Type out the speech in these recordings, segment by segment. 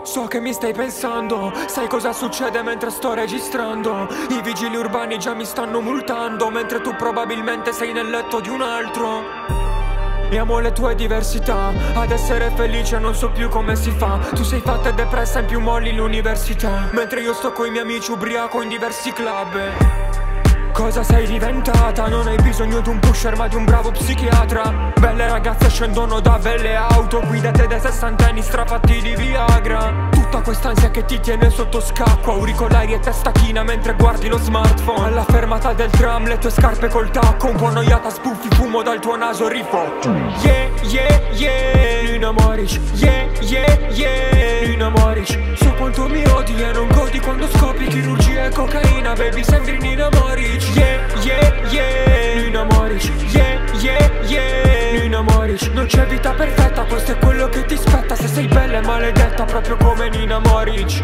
So che mi stai pensando, sai cosa succede mentre sto registrando? I vigili urbani già mi stanno multando, mentre tu probabilmente sei nel letto di un altro. E amo le tue diversità, ad essere felice non so più come si fa. Tu sei fatta e depressa in più molli l'università, mentre io sto coi miei amici ubriaco in diversi club. Cosa sei diventata? Non hai bisogno di un pusher ma di un bravo psichiatra. Belle ragazze scendono da belle auto, guidate dai sessantenni strafatti di Viagra. Tutta quest'ansia che ti tiene sotto scacco, auricolari e testa china mentre guardi lo smartphone. Alla fermata del tram le tue scarpe col tacco, un po' annoiata spuffi fumo dal tuo naso rifotto. Yeah, yeah, yeah, Nina Moric. Yeah, yeah, yeah, Nina Moric. So quanto mi odi e non godi quando scopri chirurgia e cocaina. Baby sembri Nina Moric. Yeah, yeah, yeah, Nina Moric. Yeah, yeah, yeah, Nina Moric. Non c'è vita perfetta, questo è quello che ti spetta. Se sei bella e maledetta proprio come Nina Moric.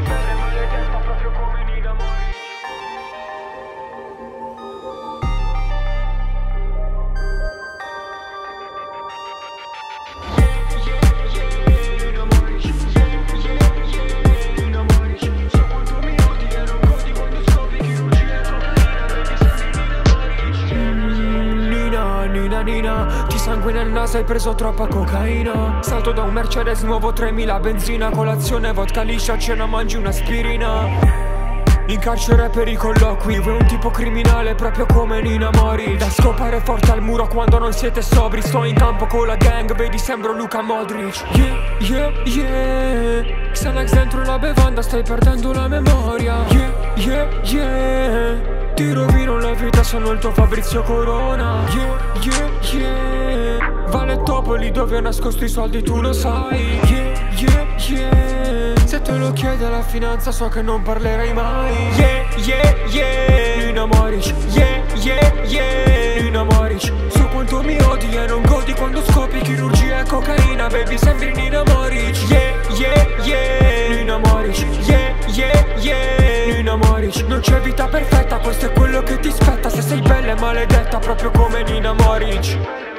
Nina, ti sangue nel naso, hai preso troppa cocaina. Salto da un Mercedes nuovo 3000 benzina, colazione vodka liscia, a cena mangi un'aspirina. In carcere per i colloqui, vuoi un tipo criminale proprio come Nina Moric. Da scopare forte al muro quando non siete sobri. Sto in campo con la gang, vedi sembro Luka Modric. Yeah, yeah, yeah. Xanax dentro la bevanda, stai perdendo la memoria. Yeah, yeah, yeah. Ti rovino la vita, sono il tuo Fabrizio Corona. Yeah, yeah, yeah. Vale Topoli dove ho nascosto i soldi, tu lo sai. Yeah, yeah, yeah. Se te lo chiede la finanza so che non parlerai mai. Yeah, yeah, yeah, Nina Moric. Yeah, yeah, yeah, Nina Moric. So quanto mi odi e non godi quando scopri chirurgia e cocaina. Baby sembri Nina Moric. Yeah, yeah, yeah, Nina Moric. Yeah, yeah, yeah, Nina Moric. Non c'è vita perfetta, questo è quello che ti spetta. Se sei bella e maledetta proprio come Nina Moric.